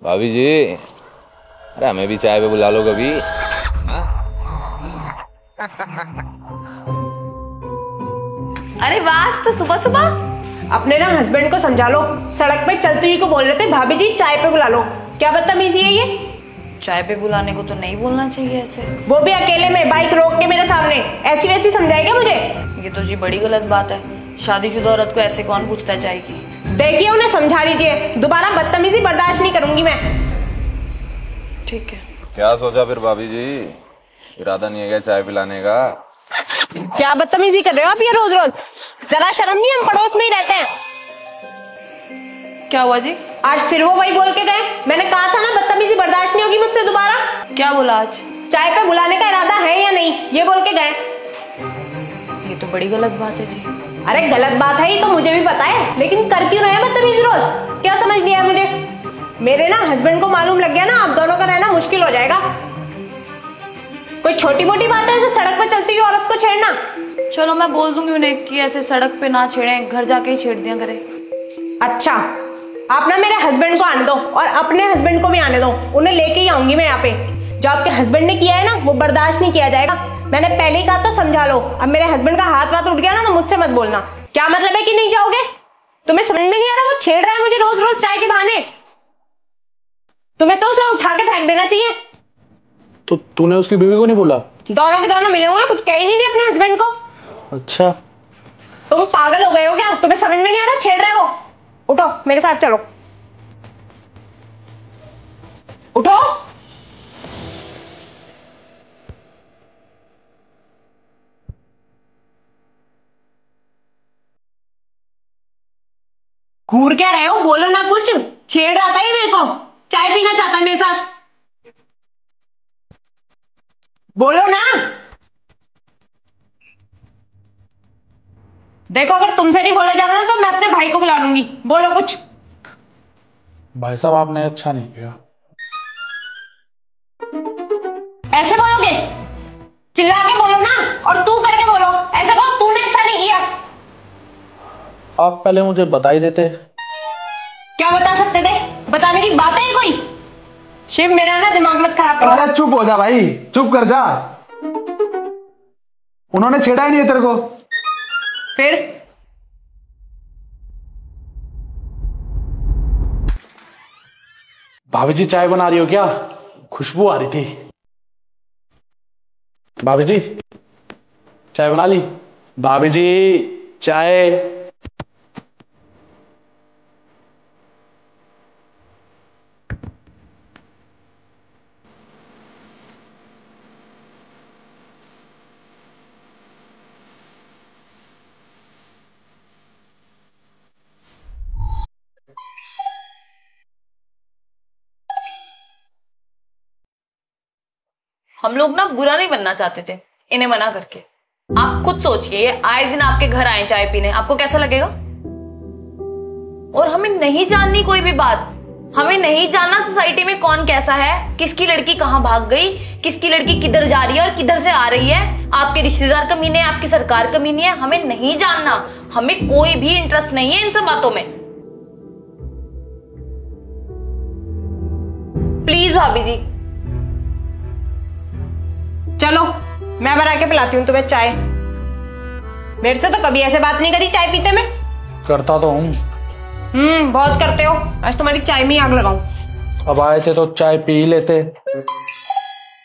भाभी जी, अरे हमें भी चाय पे बुला लो कभी। अरे वाह, तो सुबह सुबह अपने ना हस्बैंड को समझा लो। सड़क पे चलती हुई को बोल रहे थे भाभी जी चाय पे बुला लो। क्या बदतमीजी है ये। चाय पे बुलाने को तो नहीं बोलना चाहिए ऐसे, वो भी अकेले में बाइक रोक के मेरे सामने। ऐसी वैसी समझाएगा मुझे? ये तो जी बड़ी गलत बात है। शादीशुदा औरत को ऐसे कौन पूछता है चाय की। देखिए उन्हें समझा लीजिए, दोबारा बदतमीजी बर्दाश्त नहीं करूंगी मैं। ठीक है। क्या सोचा फिर भाभी जी? इरादा नहीं है क्या चाय पिलाने का? क्या बदतमीजी कर रहे हो आप ये रोज रोज? जरा शर्म नहीं, हम पड़ोस में ही रहते हैं। क्या हुआ जी? आज फिर वो वही बोल के गए। मैंने कहा था ना बदतमीजी बर्दाश्त नहीं होगी मुझसे दोबारा। क्या बोला आज? चाय पे बुलाने का इरादा है या नहीं, ये बोल के गए। ये तो बड़ी गलत बात है जी। अरे गलत बात है ये तो मुझे भी पता है, लेकिन कर क्यों रहे हैं बदतमीजी रोज? क्या समझ लिया है मुझे? मेरे ना हस्बैंड को मालूम लग गया ना, आप दोनों का रहना मुश्किल हो जाएगा। कोई छोटी मोटी बात है ऐसे सड़क पर चलती हुई औरत को छेड़ना? चलो मैं बोल दूंगी उन्हें कि ऐसे सड़क पे ना छेड़े, घर जाके ही छेड़ दिया करे। अच्छा, आप ना मेरे हस्बैंड को आने दो और अपने हस्बैंड को भी आने दो। उन्हें लेके ही आऊंगी मैं यहाँ पे। जो आपके हस्बैंड ने किया है ना वो बर्दाश्त नहीं किया जाएगा। मैंने पहले ही कहा था समझा लो। अब मेरे हस्बैंड का हाथ वाथ उठ गया ना तो मुझसे मत बोलना। क्या मतलब है कि नहीं जाओगे? तुम्हें समझ में नहीं आ रहा? वो छेड़ रहा है मुझे रोज रोज चाय के बहाने। तुम्हें तो उसे उठा के फेंक देना चाहिए। तो तूने उसकी बीवी को नहीं बोला? दोनों के दोनों मिले हुए, कुछ कह ही नहीं अपने हस्बैंड को। अच्छा, तुम पागल हो गए हो क्या? तुम्हें समझ में नहीं आ रहा? छेड़ रहे हो। उठो मेरे साथ चलो, उठो। घूर क्या रहे हो? बोलो ना कुछ। छेड़ रहा था ही मेरे को। चाय पीना चाहता है मेरे साथ। बोलो ना। देखो अगर तुमसे नहीं बोला जा रहा ना तो मैं अपने भाई को बुला लूंगी। बोलो कुछ। भाई साहब आपने अच्छा नहीं किया। ऐसे बोलोगे? चिल्ला के बोलो ना, और तू करके बोलो। ऐसे कहो तूने अच्छा नहीं किया। आप पहले मुझे बता ही देते। क्या बता सकते थे? बताने की बात है कोई? शिव मेरा ना दिमाग मत खराब करो। अरे चुप हो जा भाई, चुप कर जा। उन्होंने छेड़ा ही नहीं है तेरे को। फिर भाभी जी चाय बना रही हो क्या? खुशबू आ रही थी। भाभी जी चाय बना ली? भाभी जी चाय। हम लोग ना बुरा नहीं बनना चाहते थे इन्हें मना करके। आप खुद सोचिए, ये आए दिन आपके घर आए चाय पीने, आपको कैसा लगेगा? और हमें नहीं जाननी कोई भी बात। हमें नहीं जानना सोसाइटी में कौन कैसा है, किसकी लड़की कहां भाग गई, किसकी लड़की किधर जा रही है और किधर से आ रही है। आपके रिश्तेदार कमीने हैं, आपकी सरकार कमीनी है। हमें नहीं जानना। हमें कोई भी इंटरेस्ट नहीं है इन सब बातों में। प्लीज भाभी जी। चलो मैं बना के पिलाती हूँ तुम्हें चाय। मेरे से तो कभी ऐसे बात नहीं करी चाय पीते में। करता तो हूँ। बहुत करते हो। आज तुम्हारी चाय में ही आग लगाऊं। अब आए थे तो चाय पी ही लेते।